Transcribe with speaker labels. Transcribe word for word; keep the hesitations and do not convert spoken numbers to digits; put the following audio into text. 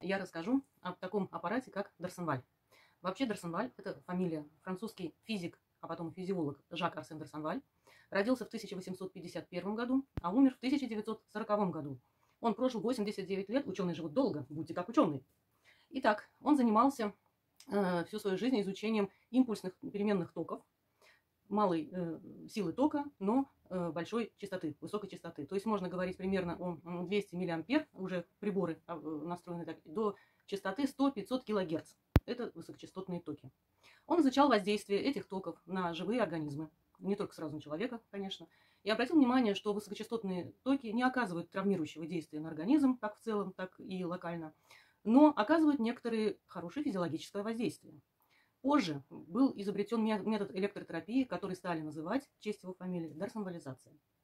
Speaker 1: я расскажу о таком аппарате, как Дарсонваль. Вообще Дарсонваль – это фамилия. Французский физик, а потом физиолог Жак Арсен Дарсонваль родился в тысяча восемьсот пятьдесят первом году, а умер в тысяча девятьсот сороковом году. Он прожил восемьдесят девять лет, ученые живут долго, будьте как ученые. Итак, он занимался э, всю свою жизнь изучением импульсных переменных токов, малой э, силы тока, но э, большой частоты, высокой частоты. То есть можно говорить примерно о двухстах миллиампер, уже приборы э, настроены так, до частоты сто-пятьсот килогерц. Это высокочастотные токи. Он изучал воздействие этих токов на живые организмы, не только сразу на человека, конечно, и обратил внимание, что высокочастотные токи не оказывают травмирующего действия на организм, как в целом, так и локально, но оказывают некоторые хорошие физиологическое воздействие. Позже был изобретен метод электротерапии, который стали называть, в честь его фамилии, дарсонвализация.